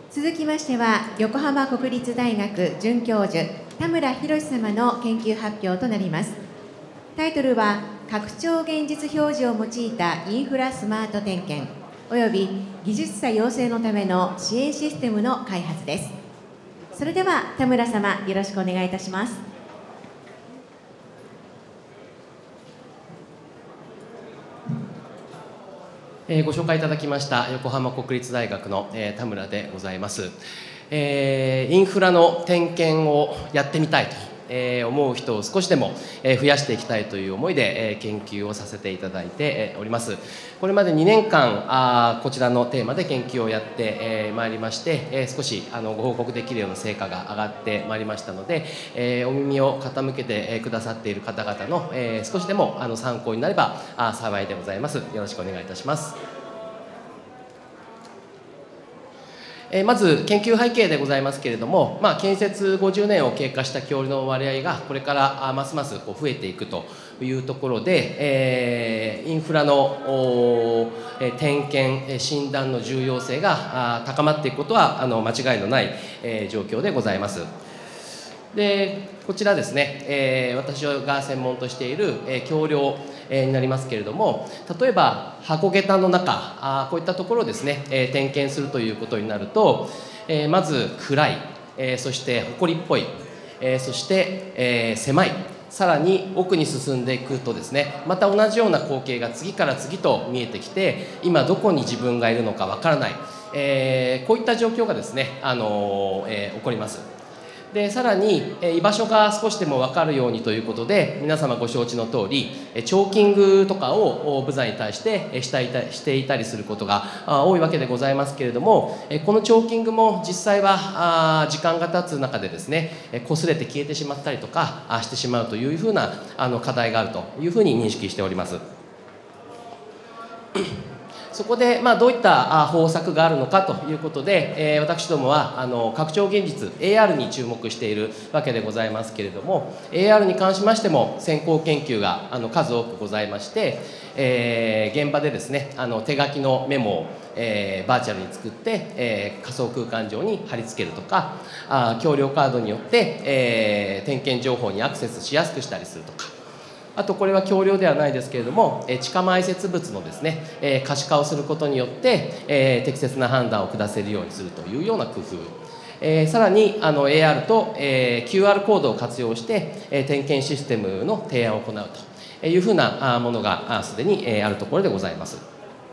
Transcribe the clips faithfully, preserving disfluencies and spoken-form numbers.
続きましては、横浜国立大学准教授田村博様の研究発表となります。タイトルは、拡張現実表示を用いたインフラスマート点検および技術者養成のための支援システムの開発です。それでは田村様、よろしくお願いいたします。 えー、ご紹介いただきました横浜国立大学の、えー、田村でございます。えー、インフラの点検をやってみたいと、えー、思う人を少しでも、えー、増やしていきたいという思いで、えー、研究をさせていただいて、えー、おります。これまでにねんかんあこちらのテーマで研究をやってえー、まいりまして、えー、少しあのご報告できるような成果が上がってまいりましたので、えー、お耳を傾けて、えー、くださっている方々の、えー、少しでもあの参考になればあ幸いでございます。よろしくお願いいたします。まず研究背景でございますけれども、まあ、建設ごじゅうねんを経過した恐竜の割合がこれからますますこう増えていくというところで、えー、インフラの点検診断の重要性が高まっていくことはあの間違いのない、えー、状況でございます。でこちらですね、えー、私が専門としている、えー、橋梁、えー、になりますけれども、例えば箱桁の中あこういったところをですね、えー、点検するということになると、えー、まず暗い、えー、そして埃っぽい、えー、そして、えー、狭い、さらに奥に進んでいくとですね、また同じような光景が次から次と見えてきて、今どこに自分がいるのかわからない、えー、こういった状況がですね、あのーえー、起こります。でさらに居場所が少しでも分かるようにということで、皆様ご承知の通りチョーキングとかをブザに対してしていたりすることが多いわけでございますけれども、このチョーキングも実際は時間が経つ中でですね、擦れて消えてしまったりとかしてしまうというふうな課題があるというふうに認識しております。そこで、まあ、どういった方策があるのかということで、えー、私どもはあの拡張現実 エーアール に注目しているわけでございますけれども、 エーアール に関しましても先行研究があの数多くございまして、えー、現場でですねあの手書きのメモを、えー、バーチャルに作って、えー、仮想空間上に貼り付けるとか、あ橋梁カードによって、えー、点検情報にアクセスしやすくしたりするとか、あとこれは橋梁ではないですけれども、地下埋設物のですね、えー、可視化をすることによって、えー、適切な判断を下せるようにするというような工夫、えー、さらにあの エーアール と、えー、キューアール コードを活用して、えー、点検システムの提案を行うというふうなものがすでにあるところでございます。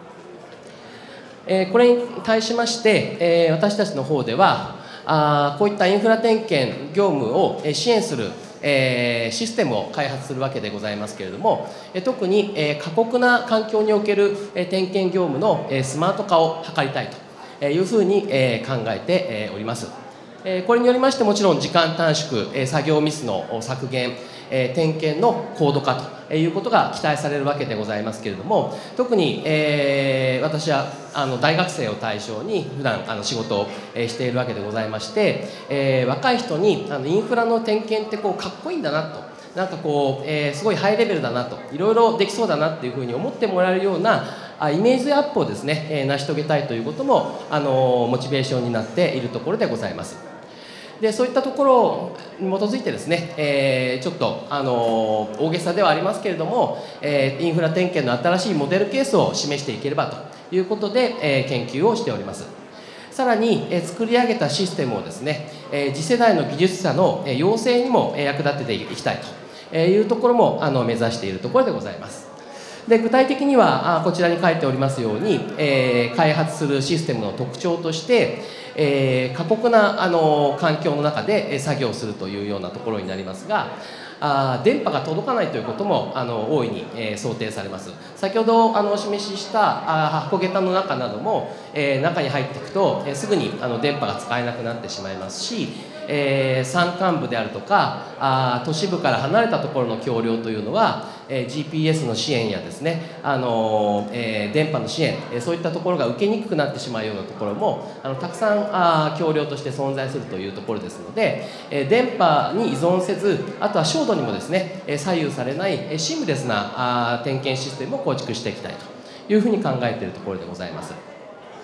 えー、これに対しまして、えー、私たちの方ではあこういったインフラ点検業務を支援するえー、システムを開発するわけでございますけれども、え特に、えー、過酷な環境における、えー、点検業務の、えー、スマート化を図りたいというふうに、えー、考えて、えー、おります。えー、これによりましてもちろん時間短縮、えー、作業ミスの削減、えー、点検の高度化ということが期待されるわけでございますけれども、特に、えー、私はあの大学生を対象に普段あの仕事をしているわけでございまして、えー、若い人にあのインフラの点検ってこうかっこいいんだなと、なんかこう、えー、すごいハイレベルだなと、いろいろできそうだなっていうふうに思ってもらえるようなイメージアップをですね、えー、成し遂げたいということもあのモチベーションになっているところでございます。でそういったところに基づいてですね、えー、ちょっとあの大げさではありますけれども、えー、インフラ点検の新しいモデルケースを示していければということで、えー、研究をしております。さらに、えー、作り上げたシステムをですね、えー、次世代の技術者の、えー、養成にも役立てていきたいというところもあの目指しているところでございます。で具体的にはこちらに書いておりますように、えー、開発するシステムの特徴として、えー、過酷なあの環境の中で作業するというようなところになりますが、あ電波が届かないということもあの大いに、えー、想定されます。先ほどあのお示ししたあ箱桁の中なども、えー、中に入っていくと、えー、すぐにあの電波が使えなくなってしまいますし、えー、山間部であるとかあ都市部から離れたところの橋梁というのは、えー、ジーピーエス の支援やですね、あのーえー、電波の支援、えー、そういったところが受けにくくなってしまうようなところもあのたくさんあ橋梁として存在するというところですので、えー、電波に依存せず、あとは照度にもですね左右されないシームレスなあ点検システムを構築していきたいというふうに考えているところでございます。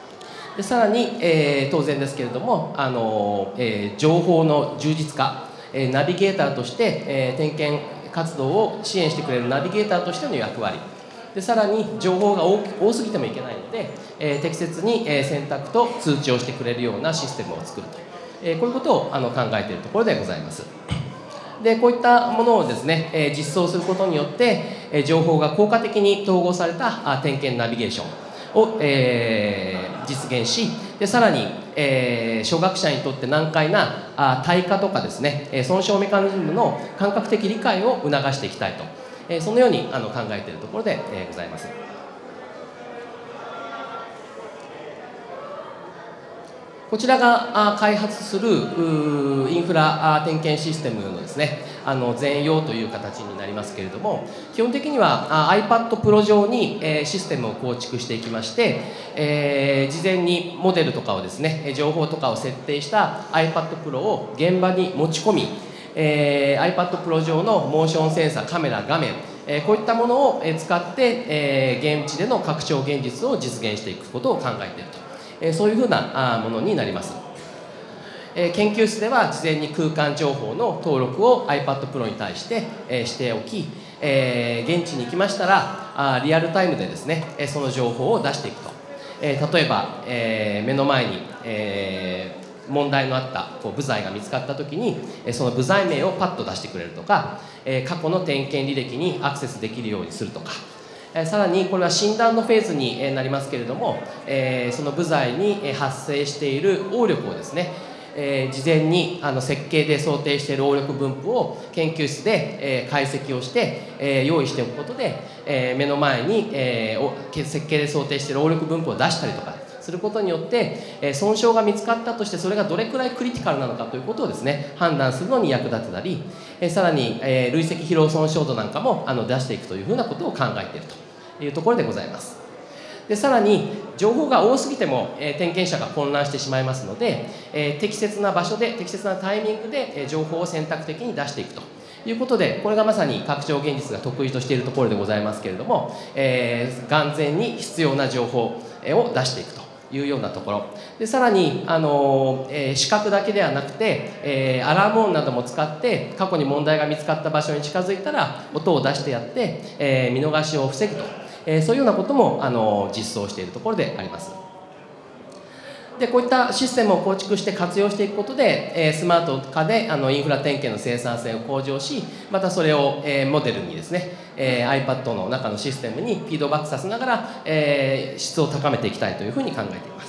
でさらに、えー、当然ですけれども、あのえー、情報の充実化、えー、ナビゲーターとして、えー、点検活動を支援してくれるナビゲーターとしての役割で、さらに情報が 多, 多すぎてもいけないので、えー、適切に、えー、選択と通知をしてくれるようなシステムを作ると、えー、こういうことをあの考えているところでございます。でこういったものをですね、えー、実装することによって、えー、情報が効果的に統合されたあ点検ナビゲーションを、えー、実現し、でさらに、えー、初学者にとって難解なあ耐火とかですね、えー、損傷メカニズムの感覚的理解を促していきたいと、えー、そのようにあの考えているところで、えー、ございます。こちらが開発するインフラ点検システムのですね、あの全容という形になりますけれども、基本的には iPad Pro 上にシステムを構築していきまして、えー、事前にモデルとかをですね、情報とかを設定した iPad Pro を現場に持ち込み、えー、iPad Pro 上のモーションセンサー、カメラ、画面、えー、こういったものを使って、えー、現地での拡張現実を実現していくことを考えていると。そういうふうなものになります。研究室では事前に空間情報の登録を iPad Pro に対してしておき、現地に行きましたらリアルタイムでですねその情報を出していくと。例えば目の前に問題のあったこう部材が見つかった時にその部材名をパッと出してくれるとか、過去の点検履歴にアクセスできるようにするとか、さらにこれは診断のフェーズになりますけれども、その部材に発生している応力をですね、事前にあの設計で想定している応力分布を研究室で解析をして用意しておくことで、目の前に設計で想定している応力分布を出したりとかすることによって、損傷が見つかったとしてそれがどれくらいクリティカルなのかということをですね判断するのに役立てたり、さらに累積疲労損傷度なんかもあの出していくというふうなことを考えているというところでございます。でさらに情報が多すぎても、えー、点検者が混乱してしまいますので、えー、適切な場所で適切なタイミングで、えー、情報を選択的に出していくということで、これがまさに拡張現実が得意としているところでございますけれども、えー、眼前に必要な情報を出していくというようなところで、さらに、あのーえー、視覚だけではなくて、えー、アラーム音なども使って過去に問題が見つかった場所に近づいたら音を出してやって、えー、見逃しを防ぐと、えー、そういうようなことも、あのー、実装しているところであります。でこういったシステムを構築して活用していくことで、えー、スマート化であのインフラ点検の生産性を向上し、またそれを、えー、モデルにですね、えー、iPad の中のシステムにフィードバックさせながら、えー、質を高めていきたいというふうに考えています。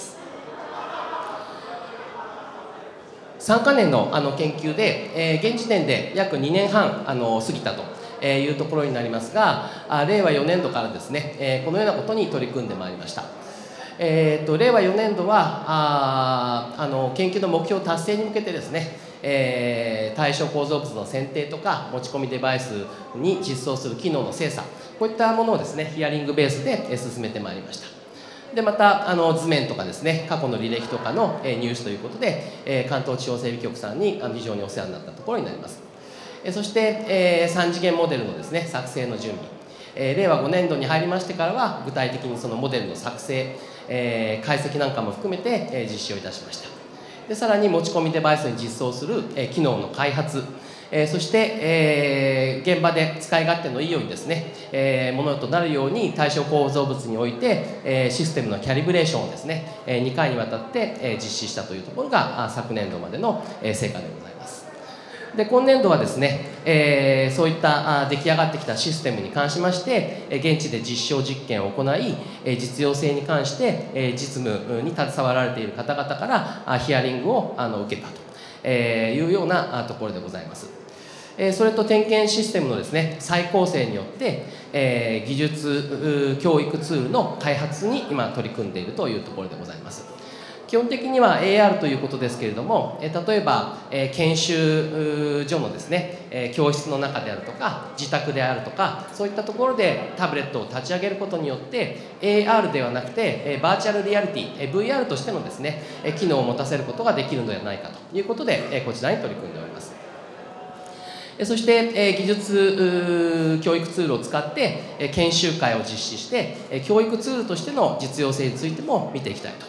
さんかねんのあの研究で、えー、現時点で約にねんはんあの過ぎたというところになりますが、れいわよねんどからですね、えー、このようなことに取り組んでまいりました。えー、とれいわよねんどはああの研究の目標達成に向けてですね、えー、対象構造物の選定とか持ち込みデバイスに実装する機能の精査、こういったものをですねヒアリングベースで進めてまいりました。でまたあの図面とかですね過去の履歴とかの入手ということで、えー、関東地方整備局さんに非常にお世話になったところになります。えー、そして、えー、さん次元モデルのですね作成の準備、えー、れいわごねんどに入りましてからは具体的にそのモデルの作成、えー、解析なんかも含めて、えー、実施をいたしました。でさらに持ち込みデバイスに実装する、えー、機能の開発、えー、そして、えー、現場で使い勝手のいいようにですね、えー、ものとなるように対象構造物において、えー、システムのキャリブレーションをですね、えー、にかいにわたって、えー、実施したというところが昨年度までの、えー、成果でございます。で今年度はですね、えー、そういった出来上がってきたシステムに関しまして現地で実証実験を行い、実用性に関して実務に携わられている方々からヒアリングをあの受けたというようなところでございます。それと点検システムのですね再構成によって、えー、技術教育ツールの開発に今取り組んでいるというところでございます。基本的には エーアール ということですけれども、例えば研修所のですね教室の中であるとか自宅であるとか、そういったところでタブレットを立ち上げることによって エーアール ではなくてバーチャルリアリティ ブイアール としてのですね機能を持たせることができるのではないかということでこちらに取り組んでおります。そして技術教育ツールを使って研修会を実施して教育ツールとしての実用性についても見ていきたいと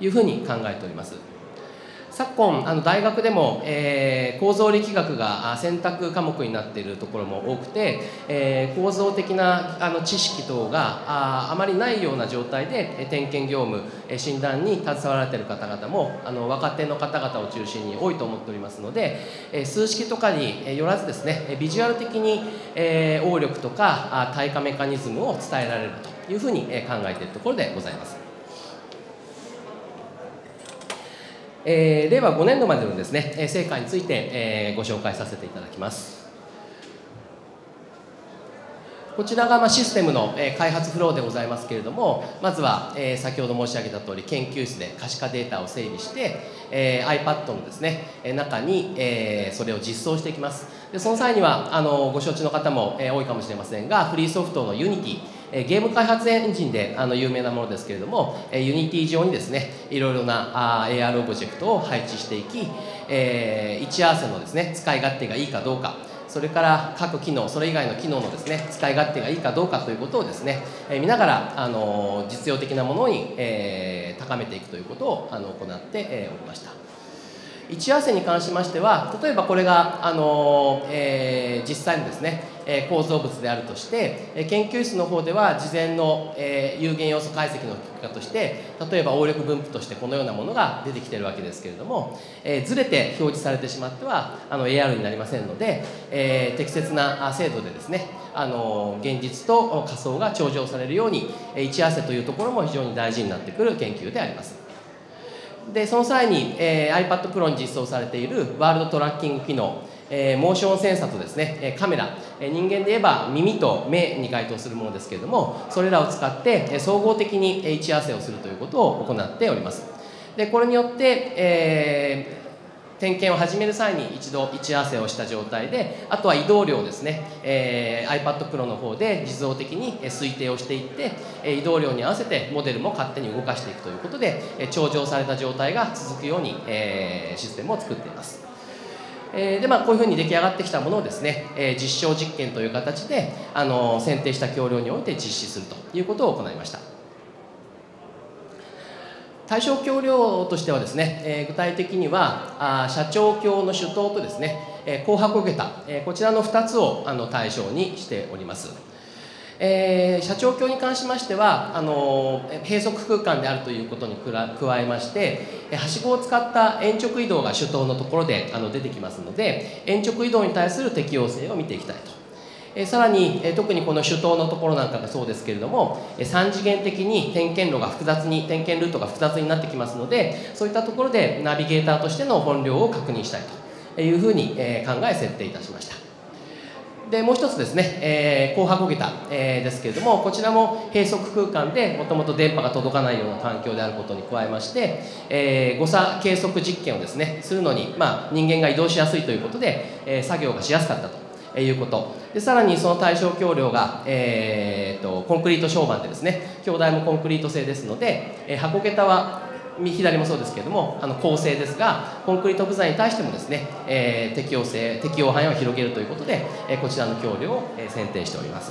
いうふうに考えております。昨今、あの大学でも、えー、構造力学が選択科目になっているところも多くて、えー、構造的なあの知識等が あ, あまりないような状態で点検業務、診断に携わられている方々もあの若手の方々を中心に多いと思っておりますので、えー、数式とかによらずですね、ビジュアル的に、えー、応力とか耐荷メカニズムを伝えられるというふうに考えているところでございます。えー、れいわごねんどまでのですね、成果について、えー、ご紹介させていただきます。こちらがまあシステムの開発フローでございますけれども、まずは、えー、先ほど申し上げた通り研究室で可視化データを整理して、えー、iPad のですね中に、えー、それを実装していきます。でその際にはあのご承知の方も、えー、多いかもしれませんが、フリーソフトの Unity、ゲーム開発エンジンであの有名なものですけれども、Unity 上にですねいろいろな エーアール オブジェクトを配置していき、えー、位置合わせのですね使い勝手がいいかどうか、それから各機能、それ以外の機能のですね使い勝手がいいかどうかということをですね、えー、見ながらあの実用的なものに、えー、高めていくということをあの行って、えー、おりました。位置合わせに関しましては、例えばこれがあの、えー、実際のですね構造物であるとして、研究室の方では事前の、えー、有限要素解析の結果として、例えば応力分布としてこのようなものが出てきているわけですけれども、えー、ずれて表示されてしまってはあの エーアール になりませんので、えー、適切な精度でですねあの現実と仮想が調整されるように位置合わせというところも非常に大事になってくる研究であります。でその際に、えー、iPad Pro に実装されているワールドトラッキング機能、えー、モーションセンサとですねカメラ、えー、人間で言えば耳と目に該当するものですけれども、それらを使って総合的に位置合わせをするということを行っております。でこれによって、えー点検を始める際に一度位置合わせをした状態で、あとは移動量ですね、えー、iPad Pro の方で自動的に推定をしていって、移動量に合わせてモデルも勝手に動かしていくということで、調整された状態が続くように、えー、システムを作っています。えーでまあ、こういうふうに出来上がってきたものをですね、えー、実証実験という形であの選定した橋梁において実施するということを行いました。対象橋梁としてはですね、えー、具体的にはあ斜張橋の主塔とですね、えー、高箱桁、えー、こちらのふたつをあの対象にしております。えー、斜張橋に関しましてはあの閉塞空間であるということに加えまして、はしごを使った延直移動が主塔のところであの出てきますので、延直移動に対する適応性を見ていきたいと。えさらに、え特にこの主塔のところなんかがそうですけれども、えさん次元的に点検路が複雑に点検ルートが複雑になってきますので、そういったところでナビゲーターとしての本領を確認したいというふうに、え考え設定いたしました。でもう一つですね、えー、高箱桁、えー、ですけれども、こちらも閉塞空間でもともと電波が届かないような環境であることに加えまして、えー、誤差計測実験をですねするのに、まあ、人間が移動しやすいということで、えー、作業がしやすかったということで、さらにその対象橋梁が、えー、とコンクリート床板でですね、橋台もコンクリート製ですので、えー、箱桁は右左もそうですけれどもあの構成ですが、コンクリート部材に対してもですね、えー、適応性適用範囲を広げるということで、えー、こちらの橋梁を、えー、選定しております。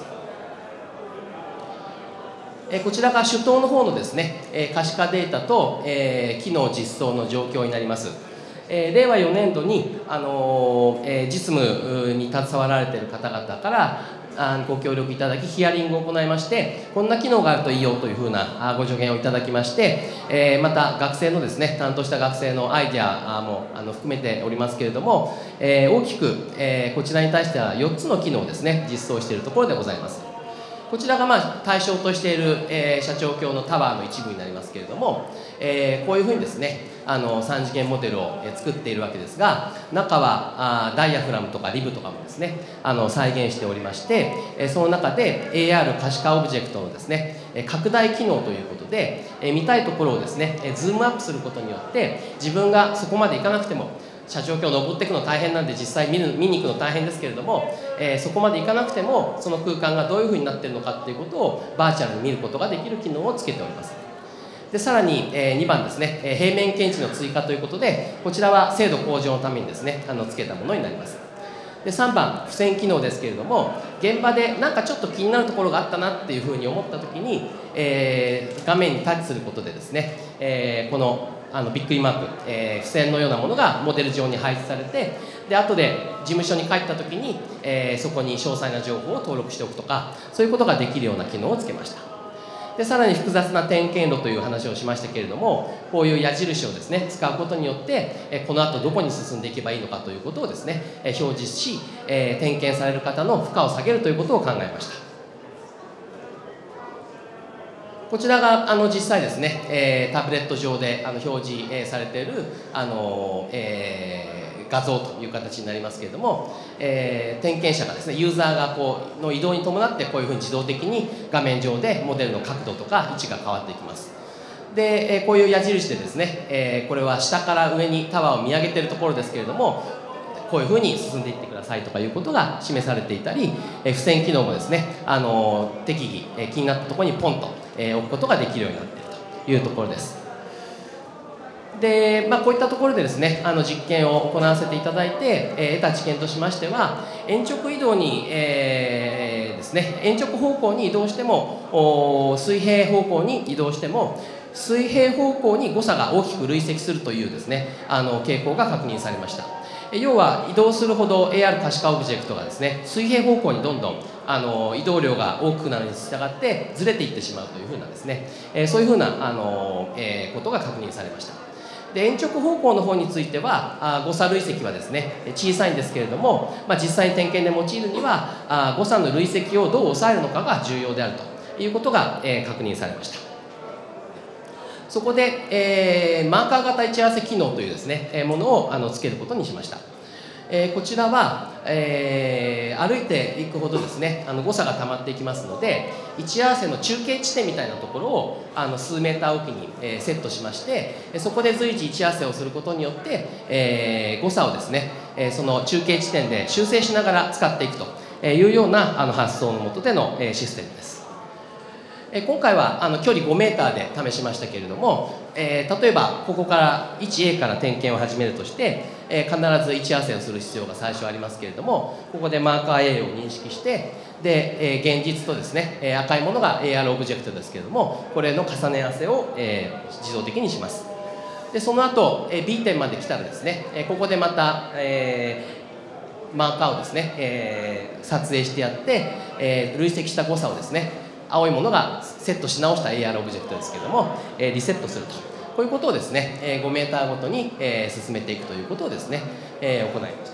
えー、こちらが主塔の方のですね、えー、可視化データと、えー、機能実装の状況になります。えー、れいわよねんどに、あのーえー、実務に携わられている方々からご協力いただきヒアリングを行いまして、こんな機能があるといいよというふうなご助言をいただきまして、えー、また学生のですね担当した学生のアイデアもあの含めておりますけれども、えー、大きく、えー、こちらに対してはよっつの機能をですね実装しているところでございます。こちらがまあ対象としている、えー、斜張橋のタワーの一部になりますけれども、えー、こういうふうにですねあのさん次元モデルを作っているわけですが、中はあダイヤフラムとかリブとかもですねあの再現しておりまして、えー、その中で エーアール 可視化オブジェクトのですね拡大機能ということで、えー、見たいところをですねズームアップすることによって自分がそこまで行かなくても、斜張橋を登っていくの大変なんで実際見る見に行くの大変ですけれども、えー、そこまで行かなくてもその空間がどういうふうになっているのかっていうことをバーチャルに見ることができる機能をつけております。でさらに、えー、にばんですね、えー、平面検知の追加ということで、こちらは精度向上のためにですねあのつけたものになります。 でさんばん、付箋機能ですけれども、現場でなんかちょっと気になるところがあったなっていうふうに思ったときに、えー、画面にタッチすることでですね、えー、このあのびっくりマーク、えー、付箋のようなものがモデル上に配置されて、で後で事務所に帰ったときに、えー、そこに詳細な情報を登録しておくとか、そういうことができるような機能をつけました。でさらに複雑な点検路という話をしましたけれども、こういう矢印をですね使うことによって、えこの後どこに進んでいけばいいのかということをですね、え表示し、え点検される方の負荷を下げるということを考えました。こちらがあの実際ですね、えタブレット上であの表示、えされているあの、えー画像という形になりますけれども、えー、点検者がですねユーザーがこうの移動に伴ってこういうふうに自動的に画面上でモデルの角度とか位置が変わっていきます。で、えー、こういう矢印でですね、えー、これは下から上にタワーを見上げているところですけれども、こういうふうに進んでいってくださいとかいうことが示されていたり、えー、付箋機能もですね、あのー、適宜、えー、気になったところにポンと、えー、置くことができるようになっているというところです。でまあ、こういったところでですねあの実験を行わせていただいて、えー、得た知見としましては、鉛直移動に、えー、ですね鉛直方向に移動しても水平方向に移動しても水平方向に誤差が大きく累積するというですねあの傾向が確認されました。要は移動するほど エーアール 可視化オブジェクトがですね水平方向にどんどんあの移動量が大きくなるに従ってずれていってしまうというふうなですね、えー、そういうふうなあの、えー、ことが確認されました。で鉛直方向の方についてはあ誤差累積はですね小さいんですけれども、まあ、実際に点検で用いるにはあ誤差の累積をどう抑えるのかが重要であるということが、えー、確認されました。そこで、えー、マーカー型位置合わせ機能というですね、えー、ものをあのつけることにしました。えー、こちらは、えー、歩いていくほどですねあの誤差が溜まっていきますので、位置合わせの中継地点みたいなところをあの数メーターおきに、えー、セットしまして、そこで随時位置合わせをすることによって、えー、誤差をですね、えー、その中継地点で修正しながら使っていくというようなあの発想のもとでの、えー、システムです。今回はあの距離ごメーターで試しましたけれども、えー、例えばここから いちエー から点検を始めるとして、えー、必ず位置合わせをする必要が最初ありますけれども、ここでマーカー A を認識してで、えー、現実とですね、えー、赤いものが エーアール オブジェクトですけれども、これの重ね合わせを、えー、自動的にします。でその後、えー、B 点まで来たらですね、えー、ここでまた、えー、マーカーをですね、えー、撮影してやって、えー、累積した誤差をですね青いものがセットし直した エーアール オブジェクトですけれども、えー、リセットすると、こういうことをですね、えー、ごメーターごとに、えー、進めていくということをですね、えー、行いました。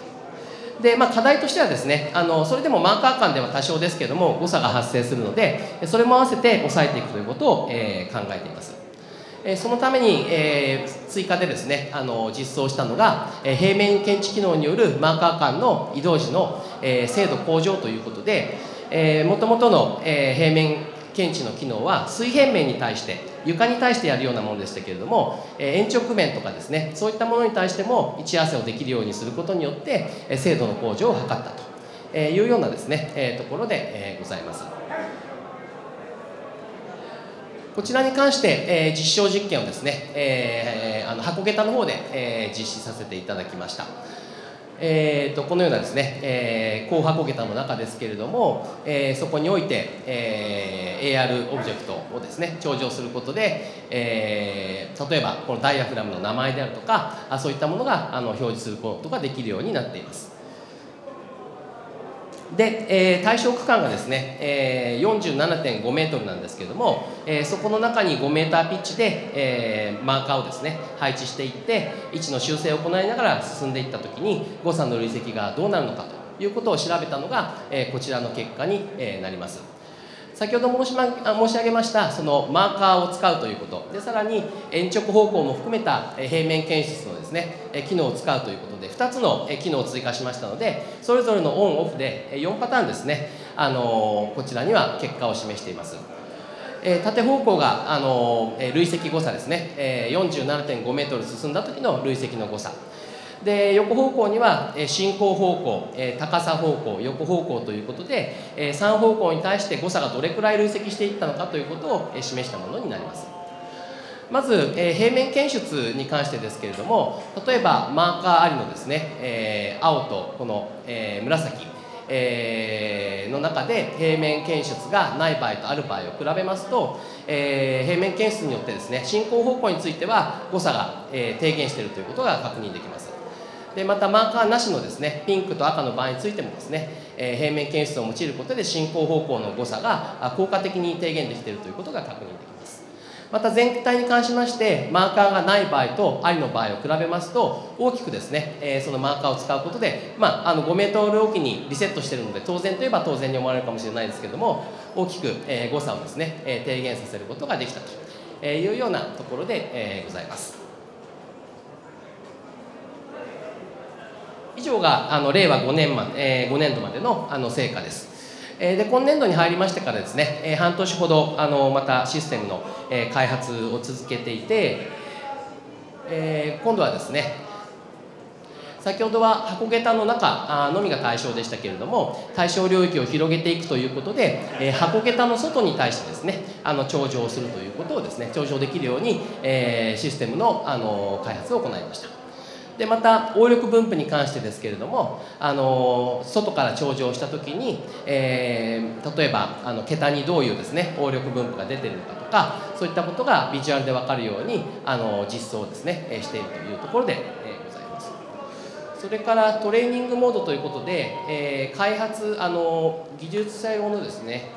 で、まあ、課題としてはですねあのそれでもマーカー間では多少ですけれども誤差が発生するので、それも合わせて抑えていくということを、えー、考えています。えー、そのために、えー、追加でですねあの実装したのが、えー、平面検知機能によるマーカー間の移動時の、えー、精度向上ということで、えー、元々の、えー、平面検知の機能は水平面に対して床に対してやるようなものでしたけれども、えー、鉛直面とかですねそういったものに対しても位置合わせをできるようにすることによって、えー、精度の向上を図ったというようなですね、えー、ところで、えー、ございます。こちらに関して、えー、実証実験をですね、えー、あの箱桁の方で、えー、実施させていただきました。えー、とこのようなですね、えー、高箱桁の中ですけれども、えー、そこにおいて、えー、エーアール オブジェクトをですね頂上することで、えー、例えばこのダイヤフラムの名前であるとかあそういったものがあの表示することができるようになっています。で、えー、対象区間がですね、えー、よんじゅうななてんごメートルなんですけれども、えー、そこの中にごメーターピッチで、えー、マーカーをですね配置していって位置の修正を行いながら進んでいったときに誤差の累積がどうなるのかということを調べたのが、えー、こちらの結果に、えー、なります。先ほど申し、ま、申し上げましたそのマーカーを使うということで、さらに鉛直方向も含めた平面検出のですね機能を使うということでふたつの機能を追加しましたので、それぞれのオンオフでよんパターンですね、あのこちらには結果を示しています。えー、縦方向が、あのー、累積誤差ですね、えー、よんじゅうななてんごメートル進んだ時の累積の誤差で、横方向には進行方向、高さ方向、横方向ということでさん方向に対して誤差がどれくらい累積していったのかということを示したものになります。 まず、えー、平面検出に関してですけれども、例えばマーカーありのですね、えー、青とこの、えー、紫、えー、の中で平面検出がない場合とある場合を比べますと、えー、平面検出によってですね、進行方向については誤差が、えー、低減しているということが確認できます。でまたマーカーなしのですね、ピンクと赤の場合についてもですね、えー、平面検出を用いることで進行方向の誤差が効果的に低減できているということが確認できます。また全体に関しましてマーカーがない場合とありの場合を比べますと、大きくですね、えー、そのマーカーを使うことで、まあ、あのごメートルおきにリセットしているので当然といえば当然に思われるかもしれないですけれども、大きく、えー、誤差をですね、えー、低減させることができたというようなところで、えー、ございます。以上があのれいわごねんま、えー、ごねんどまでのあの成果です。で今年度に入りましてからですね、半年ほどあのまたシステムの開発を続けていて、今度はですね、先ほどは箱桁の中のみが対象でしたけれども、対象領域を広げていくということで、箱桁の外に対してですね、あの頂上するということをですね、頂上できるようにシステムのあの開発を行いました。でまた応力分布に関してですけれども、あの外から頂上した時に、えー、例えばあの桁にどういうですね応力分布が出ているのかとか、そういったことがビジュアルで分かるようにあの実装をですねしているというところで、えー、ございます。それからトレーニングモードということで、えー、開発あの技術者用のですね、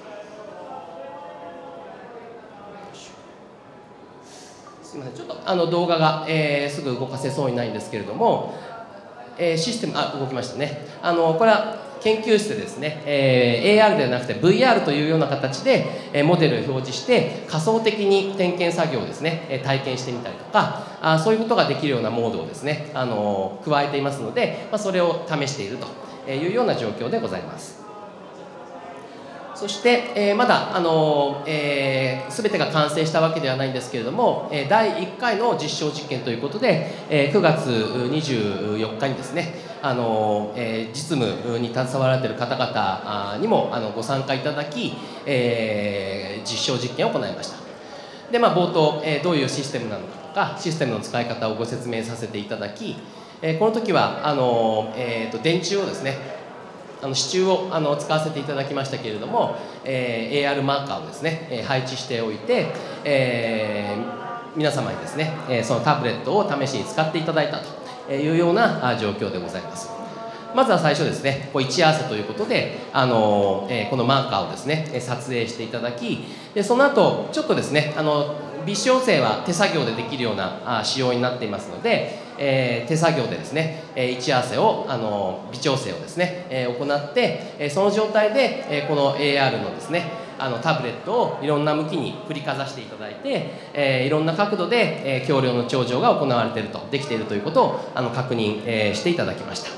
すみません、ちょっとあの動画が、えー、すぐ動かせそうにないんですけれども、えー、システム、あ、動きましたね。あのこれは研究室でですね、えー、エーアール ではなくて ブイアール というような形で、えー、モデルを表示して仮想的に点検作業をですね体験してみたりとか、あそういうことができるようなモードをですねあの加えていますので、まあ、それを試しているというような状況でございます。そして、えー、まだあの、えー、全てが完成したわけではないんですけれども、えー、だいいっかいの実証実験ということで、えー、くがつにじゅうよっかにですね、あの、えー、実務に携わられている方々にもあのご参加いただき、えー、実証実験を行いました。で、まあ、冒頭、えー、どういうシステムなのかとかシステムの使い方をご説明させていただき、えー、この時はあの、えー、と電柱をですねあの支柱をあの使わせていただきましたけれども、えー、エーアール マーカーをですね、えー、配置しておいて、えー、皆様にですね、えー、そのタブレットを試しに使っていただいたというような状況でございます。まずは最初ですね、こう位置合わせということで、あの、えー、このマーカーをですね撮影していただき、でその後ちょっとですねあの微調整は手作業でできるような仕様になっていますので、えー、手作業でですね、えー、位置合わせをあの微調整をですね、えー、行って、えー、その状態で、えー、この エーアール のですねあのタブレットをいろんな向きに振りかざしていただいて、えー、いろんな角度で、えー、橋梁の頂上が行われているとできているということをあの確認、えー、していただきました。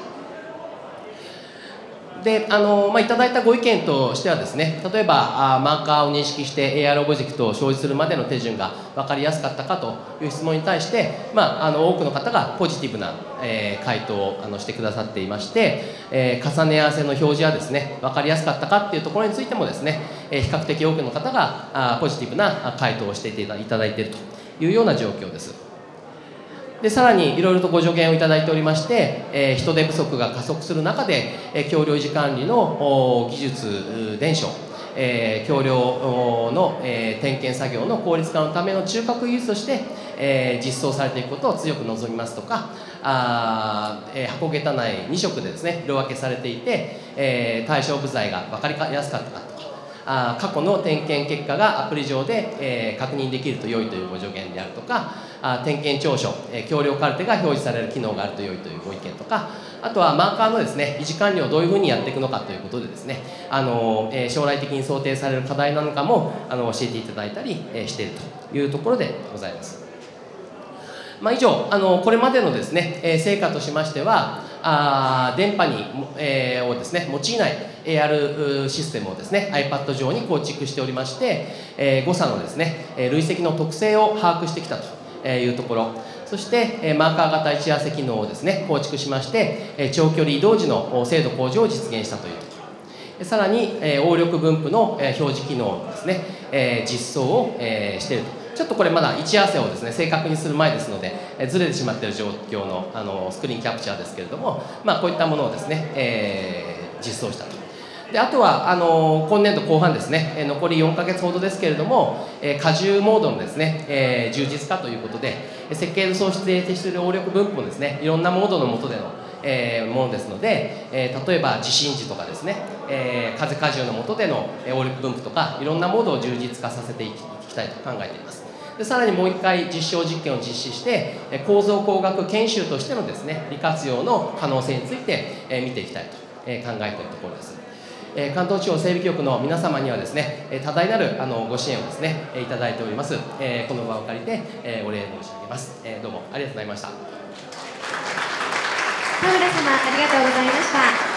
であのまあ、いただいたご意見としてはですね、例えばあマーカーを認識して エーアール オブジェクトを表示するまでの手順が分かりやすかったかという質問に対して、まあ、あの多くの方がポジティブな、えー、回答をあのしてくださっていまして、えー、重ね合わせの表示はですね分かりやすかったかっていうところについてもですね、えー、比較的多くの方があポジティブな回答をしていただいているというような状況です。でさらにいろいろとご助言をいただいておりまして、えー、人手不足が加速する中で、えー、橋梁維持管理の技術伝承、えー、橋梁の、えー、点検作業の効率化のための中核技術として、えー、実装されていくことを強く望みますとか、あ、えー、箱桁内に色でですね色分けされていて、えー、対象部材が分かりやすかったかとか、あ過去の点検結果がアプリ上で、えー、確認できると良いというご助言であるとか、あ点検調書、えー、橋梁カルテが表示される機能があると良いというご意見とか、あとはマーカーのですね維持管理をどういうふうにやっていくのかということでですね、あの、えー、将来的に想定される課題なのかもあの教えていただいたり、えー、しているというところでございます。まあ、以上あのこれまでのですね、えー、成果としましては、あ電波に、えー、をですね用いない エーアール システムをですね iPad 上に構築しておりまして、えー、誤差のですね累積の特性を把握してきたというところ、そしてマーカー型位置合わせ機能をですね構築しまして長距離移動時の精度向上を実現したというところ、さらに応力分布の表示機能のですね実装をしていると。 ちょっとこれまだ位置合わせをですね正確にする前ですので、えずれてしまっている状況のあのスクリーンキャプチャーですけれども、まあ、こういったものをですね、えー、実装したと。であとはあの今年度後半ですね、え残りよんかげつほどですけれども、え荷重モードのですね、えー、充実化ということで、設計図創出で提出している応力分布もですねいろんなモードの下での、えー、ものですので、えー、例えば地震時とかですね、えー、風荷重の下での応力分布とかいろんなモードを充実化させていきたいと考えています。でさらにもう一回実証実験を実施して構造工学研修としてのですね利活用の可能性について、えー、見ていきたいと、えー、考えているところです。えー、関東地方整備局の皆様にはですね多大なるあのご支援をですねいただいております。えー、この場を借りて、えー、お礼申し上げます。えー、どうもありがとうございました。 田村様ありがとうございました。